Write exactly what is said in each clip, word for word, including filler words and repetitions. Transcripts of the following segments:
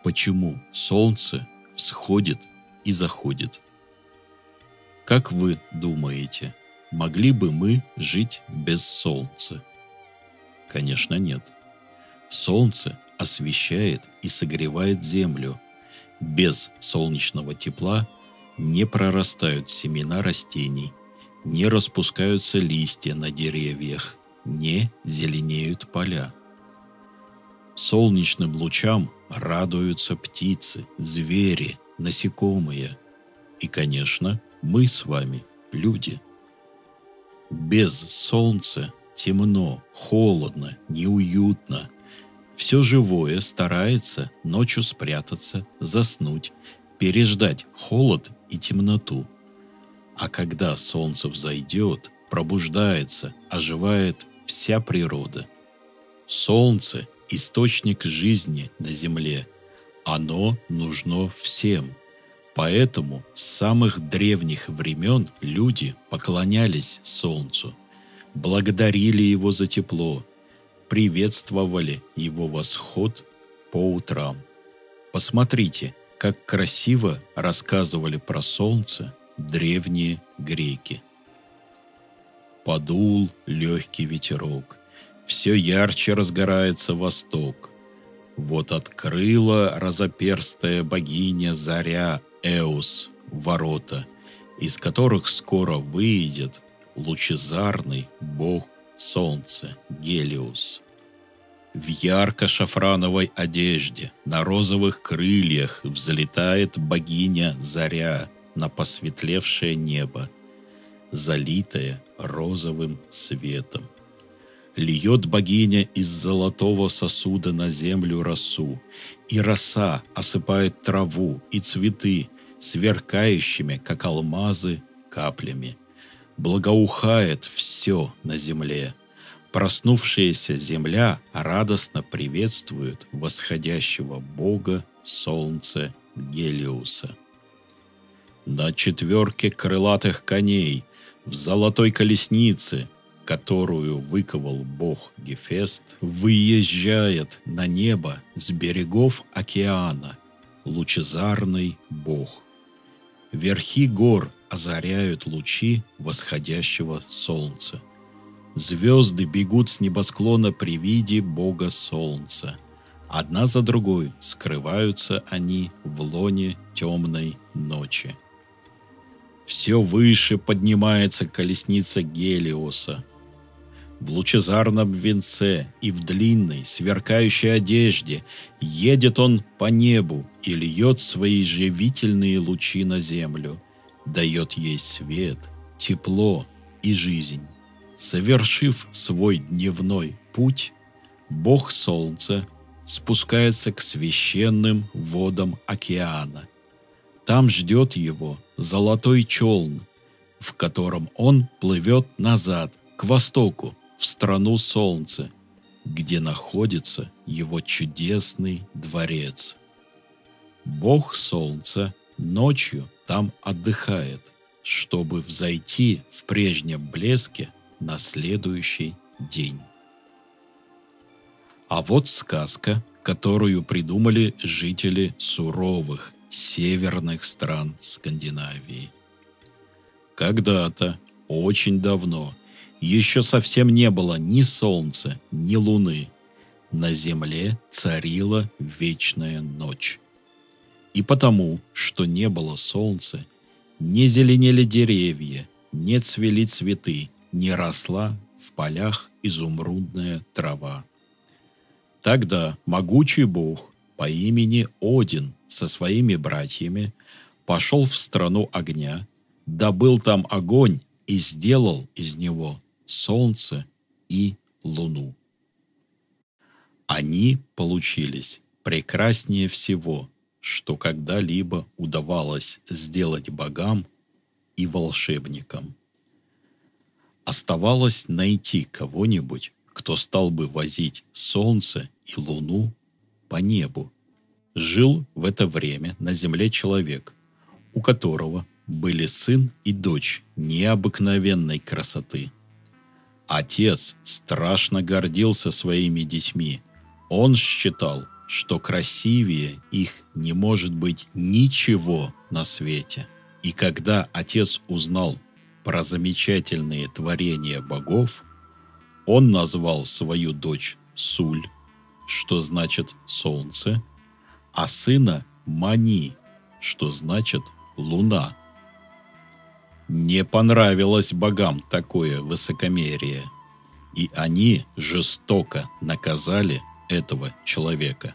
почему солнце всходит и заходит. Как вы думаете, могли бы мы жить без солнца? Конечно, нет. Солнце освещает и согревает землю. Без солнечного тепла не прорастают семена растений, не распускаются листья на деревьях, не зеленеют поля. Солнечным лучам радуются птицы, звери, насекомые. И, конечно, мы с вами, люди. Без солнца темно, холодно, неуютно. Все живое старается ночью спрятаться, заснуть, переждать холод и темноту. А когда солнце взойдет, пробуждается, оживает вся природа. Солнце – источник жизни на земле. Оно нужно всем. Поэтому с самых древних времен люди поклонялись солнцу, благодарили его за тепло, приветствовали его восход по утрам. Посмотрите, как красиво рассказывали про солнце древние греки. Подул легкий ветерок, все ярче разгорается восток. Вот открыла разоперстая богиня Заря Эос ворота, из которых скоро выйдет лучезарный бог солнца Гелиос. В ярко-шафрановой одежде, на розовых крыльях взлетает богиня Заря на посветлевшее небо, залитое розовым светом. Льет богиня из золотого сосуда на землю росу, и роса осыпает траву и цветы сверкающими, как алмазы, каплями. Благоухает все на земле. Проснувшаяся земля радостно приветствует восходящего бога солнца Гелиоса. На четверке крылатых коней, в золотой колеснице, которую выковал бог Гефест, выезжает на небо с берегов океана лучезарный бог. Верхи гор озаряют лучи восходящего солнца. Звезды бегут с небосклона при виде бога солнца. Одна за другой скрываются они в лоне темной ночи. Все выше поднимается колесница Гелиоса. В лучезарном венце и в длинной, сверкающей одежде едет он по небу и льет свои живительные лучи на землю, дает ей свет, тепло и жизнь. Совершив свой дневной путь, бог солнца спускается к священным водам океана. Там ждет его золотой челн, в котором он плывет назад, к востоку, в страну солнца, где находится его чудесный дворец. Бог солнца ночью там отдыхает, чтобы взойти в прежнем блеске на следующий день. А вот сказка, которую придумали жители суровых северных стран Скандинавии. Когда-то, очень давно, еще совсем не было ни солнца, ни луны. На земле царила вечная ночь. И потому, что не было солнца, не зеленели деревья, не цвели цветы, не росла в полях изумрудная трава. Тогда могучий бог по имени Один со своими братьями пошел в страну огня, добыл там огонь и сделал из него солнце и луну. Они получились прекраснее всего, что когда-либо удавалось сделать богам и волшебникам. Оставалось найти кого-нибудь, кто стал бы возить солнце и луну по небу. Жил в это время на земле человек, у которого были сын и дочь необыкновенной красоты. Отец страшно гордился своими детьми. Он считал, что красивее их не может быть ничего на свете. И когда отец узнал про замечательные творения богов, он назвал свою дочь Суль, что значит солнце, а сына Мани, что значит луна. Не понравилось богам такое высокомерие, и они жестоко наказали этого человека.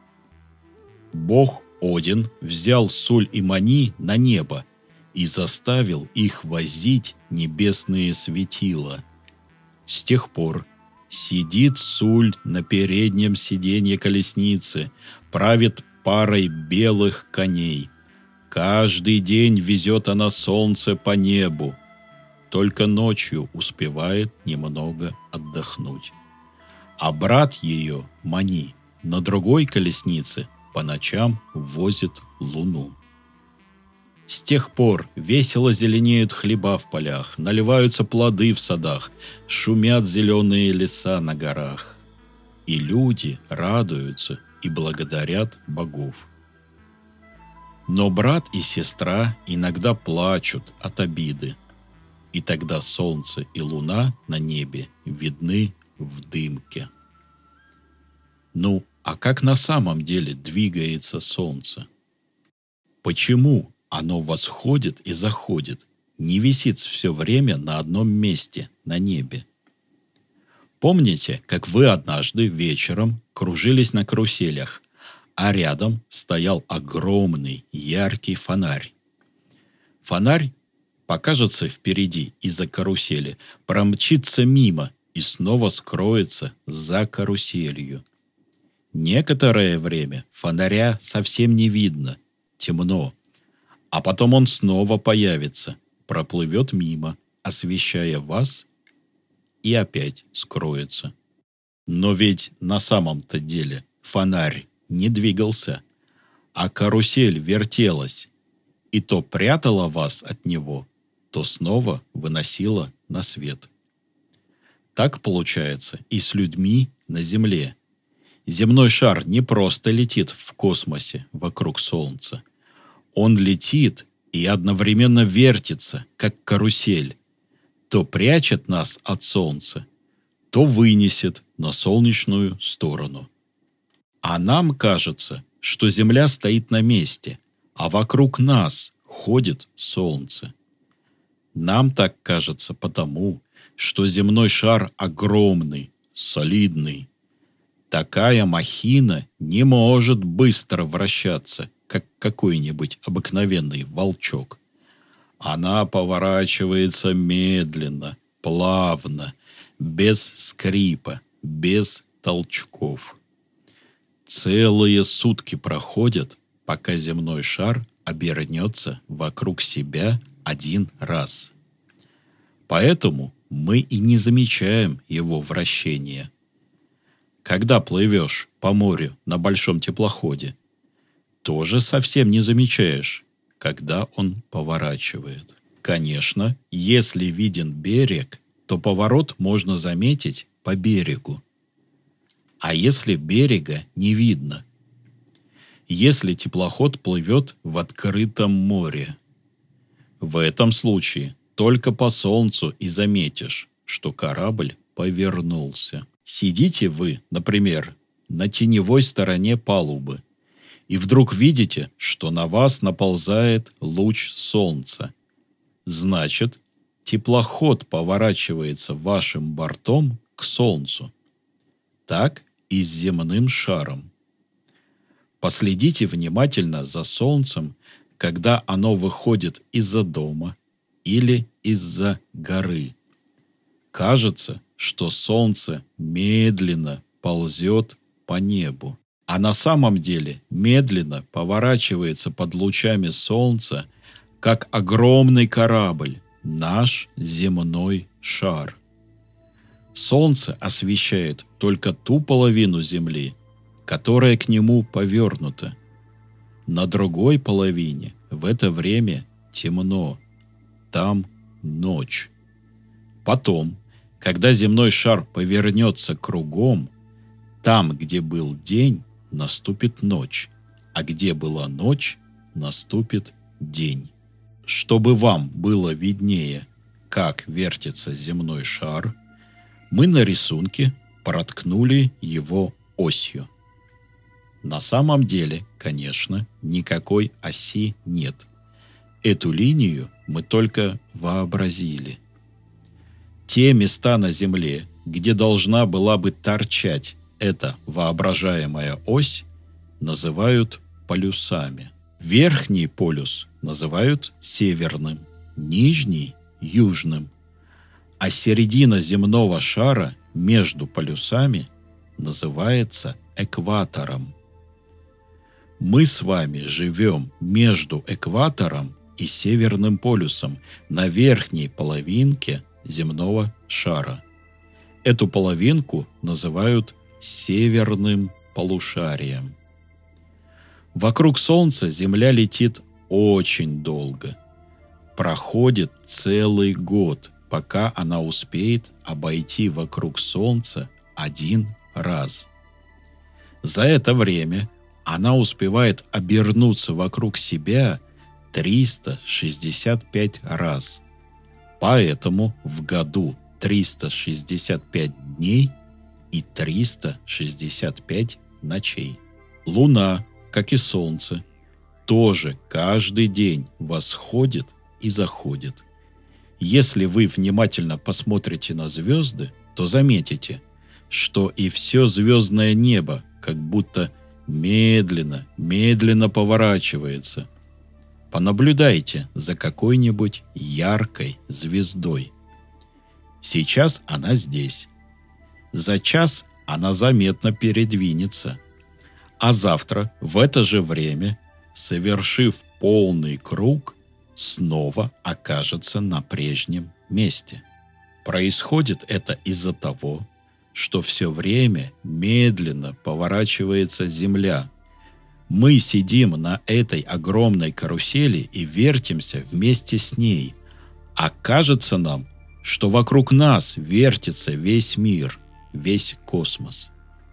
Бог Один взял Суль и Мани на небо и заставил их возить небесные светила. С тех пор сидит Суль на переднем сиденье колесницы, правит парой белых коней. Каждый день везет она солнце по небу, только ночью успевает немного отдохнуть. А брат ее, Мани, на другой колеснице по ночам возит луну. С тех пор весело зеленеют хлеба в полях, наливаются плоды в садах, шумят зеленые леса на горах. И люди радуются и благодарят богов. Но брат и сестра иногда плачут от обиды, и тогда солнце и луна на небе видны в дымке. Ну, а как на самом деле двигается солнце? Почему оно восходит и заходит, не висит все время на одном месте на небе? Помните, как вы однажды вечером кружились на каруселях, а рядом стоял огромный яркий фонарь? Фонарь покажется впереди из-за карусели, промчится мимо и снова скроется за каруселью. Некоторое время фонаря совсем не видно, темно, а потом он снова появится, проплывет мимо, освещая вас, и опять скроется. Но ведь на самом-то деле фонарь не двигался, а карусель вертелась, и то прятала вас от него, то снова выносила на свет. Так получается и с людьми на Земле. Земной шар не просто летит в космосе вокруг Солнца. Он летит и одновременно вертится, как карусель. То прячет нас от Солнца, то вынесет на солнечную сторону. А нам кажется, что Земля стоит на месте, а вокруг нас ходит Солнце. Нам так кажется потому, что земной шар огромный, солидный. Такая махина не может быстро вращаться, как какой-нибудь обыкновенный волчок. Она поворачивается медленно, плавно, без скрипа, без толчков. Целые сутки проходят, пока земной шар обернется вокруг себя один раз. Поэтому мы и не замечаем его вращения. Когда плывешь по морю на большом теплоходе, тоже совсем не замечаешь, когда он поворачивает. Конечно, если виден берег, то поворот можно заметить по берегу. А если берега не видно? Если теплоход плывет в открытом море? В этом случае только по солнцу и заметишь, что корабль повернулся. Сидите вы, например, на теневой стороне палубы, и вдруг видите, что на вас наползает луч солнца. Значит, теплоход поворачивается вашим бортом к солнцу. Так и с земным шаром. Последите внимательно за солнцем, когда оно выходит из-за дома или из-за горы. Кажется, что солнце медленно ползет по небу, а на самом деле медленно поворачивается под лучами солнца, как огромный корабль, наш земной шар. Солнце освещает только ту половину Земли, которая к нему повернута. На другой половине в это время темно, там ночь. Потом, когда земной шар повернется кругом, там, где был день, наступит ночь, а где была ночь, наступит день. Чтобы вам было виднее, как вертится земной шар, мы на рисунке проткнули его осью. На самом деле, конечно, никакой оси нет. Эту линию мы только вообразили. Те места на Земле, где должна была бы торчать эта воображаемая ось, называют полюсами. Верхний полюс называют северным, нижний – южным, а середина земного шара между полюсами называется экватором. Мы с вами живем между экватором и северным полюсом на верхней половинке земного шара. Эту половинку называют северным полушарием. Вокруг Солнца Земля летит очень долго. Проходит целый год, пока она успеет обойти вокруг Солнца один раз. За это время она успевает обернуться вокруг себя триста шестьдесят пять раз. Поэтому в году триста шестьдесят пять дней и триста шестьдесят пять ночей. Луна, как и Солнце, тоже каждый день восходит и заходит. Если вы внимательно посмотрите на звезды, то заметите, что и все звездное небо как будто медленно, медленно поворачивается. Понаблюдайте за какой-нибудь яркой звездой. Сейчас она здесь. За час она заметно передвинется. А завтра в это же время, совершив полный круг, снова окажется на прежнем месте. Происходит это из-за того, что все время медленно поворачивается Земля. Мы сидим на этой огромной карусели и вертимся вместе с ней, а кажется нам, что вокруг нас вертится весь мир, весь космос.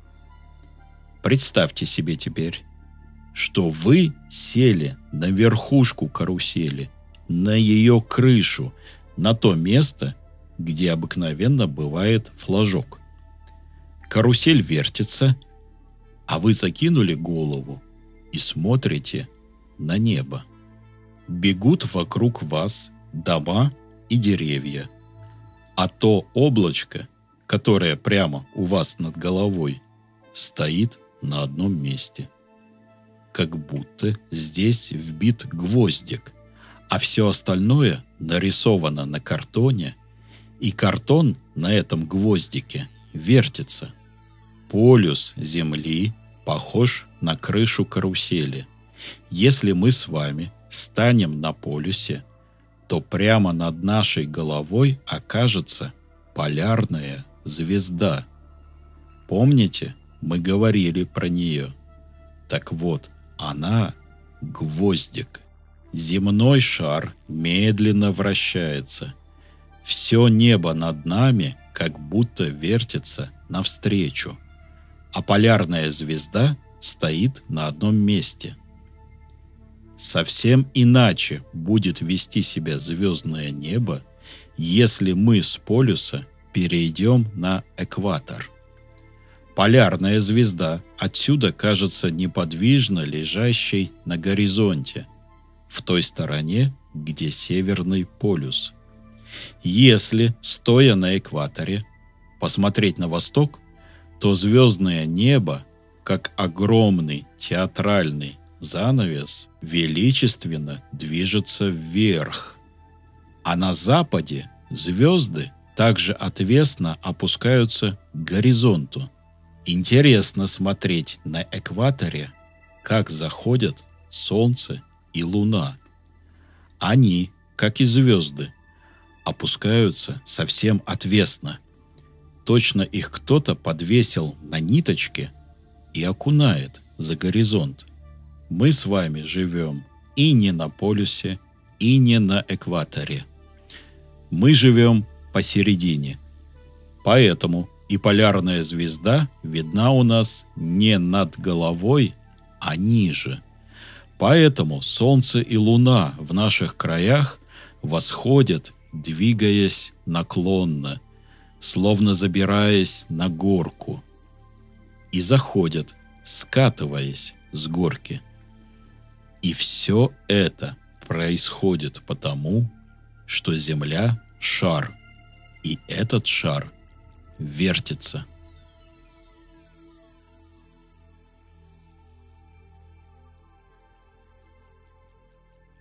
Представьте себе теперь, что вы сели на верхушку карусели, на ее крышу, на то место, где обыкновенно бывает флажок. Карусель вертится, а вы закинули голову и смотрите на небо. Бегут вокруг вас дома и деревья, а то облачко, которое прямо у вас над головой, стоит на одном месте. Как будто здесь вбит гвоздик, а все остальное нарисовано на картоне, и картон на этом гвоздике вертится. Полюс Земли похож на крышу карусели. Если мы с вами станем на полюсе, то прямо над нашей головой окажется полярная звезда. Помните, мы говорили про нее? Так вот, она — гвоздик. Земной шар медленно вращается. Все небо над нами как будто вертится навстречу, а полярная звезда стоит на одном месте. Совсем иначе будет вести себя звездное небо, если мы с полюса перейдем на экватор. Полярная звезда отсюда кажется неподвижно лежащей на горизонте, в той стороне, где Северный полюс. Если, стоя на экваторе, посмотреть на восток, то звездное небо, как огромный театральный занавес, величественно движется вверх. А на западе звезды также отвесно опускаются к горизонту. Интересно смотреть на экваторе, как заходят Солнце и Луна. Они, как и звезды, опускаются совсем отвесно. Точно их кто-то подвесил на ниточке и окунает за горизонт. Мы с вами живем и не на полюсе, и не на экваторе. Мы живем посередине. Поэтому И полярная звезда видна у нас не над головой, а ниже. Поэтому Солнце и Луна в наших краях восходят, двигаясь наклонно, словно забираясь на горку, и заходят, скатываясь с горки. И все это происходит потому, что Земля — шар, и этот шар вертится.